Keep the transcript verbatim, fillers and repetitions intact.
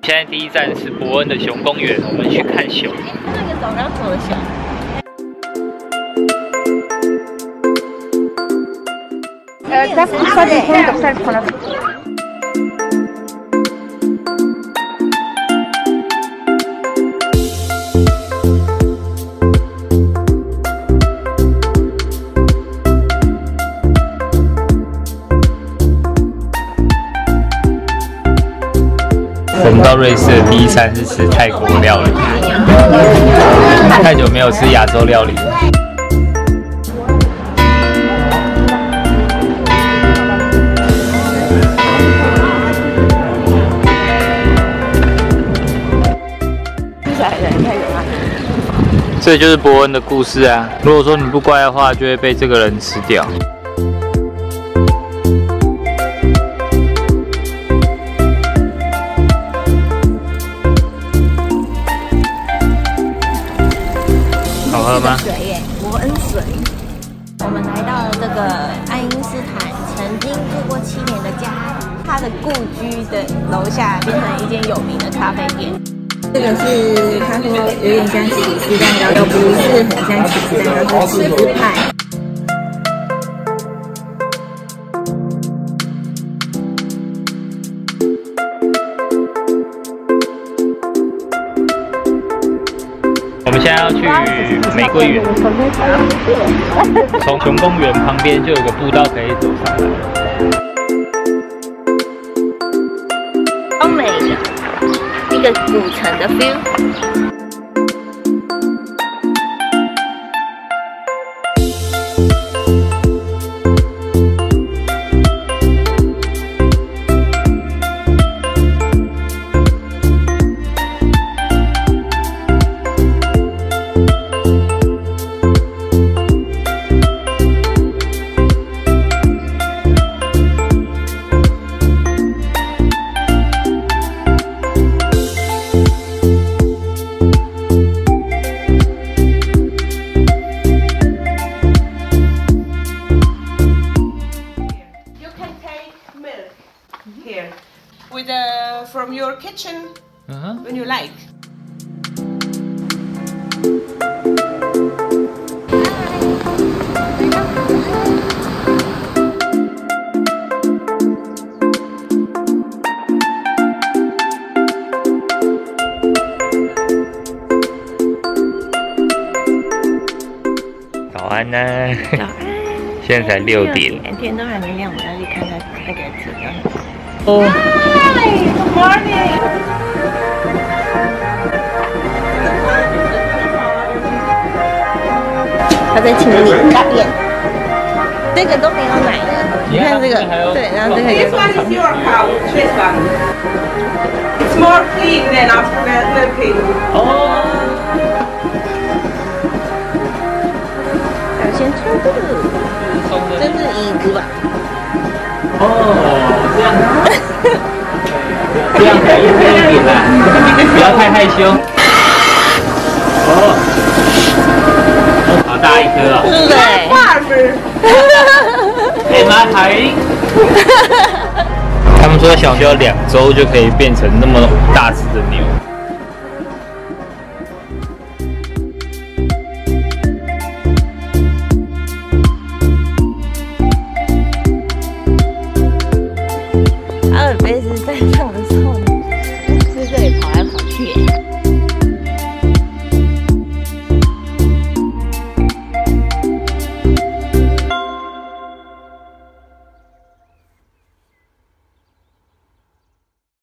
现在第一站是伯恩的熊公园，我们去看熊。 那个早上走的熊。 呃，ده قد يكون دكتور خلاص。 我们到瑞士的第一餐是吃泰国料理，太久没有吃亚洲料理了。这就是伯恩的故事啊！如果说你不乖的话，就会被这个人吃掉。 好喝吗？ 水耶，伯恩水。我们来到了这个爱因斯坦曾经住过七年的家，他的故居的楼下变成一间有名的咖啡店。这个是他说有点像起司蛋糕，又不是很像起司蛋糕，是起司派。 我们现在要去玫瑰园，从熊公园旁边就有个步道可以走上来。 超美的一个古城的 feel。 Here, with uh, from your kitchen Uh-huh. when you like. 早安呢、啊， 早安。 现在才六点， 天都还没亮，我们要去看看那个景观。 哦， Hi, good morning. 他在清理大便，这个都没有奶的。你看这个，对，然后这个也 This one is your cow. This one. It's more clean than after milking. 哦， 要先冲这个，这是椅子吧？ 哦，这样，这样可以一点一点啦，不要太害羞。哦，好大一颗哦。 对。 哎妈还，他们说小需要两周就可以变成那么大只的牛。 阿尔卑斯山上的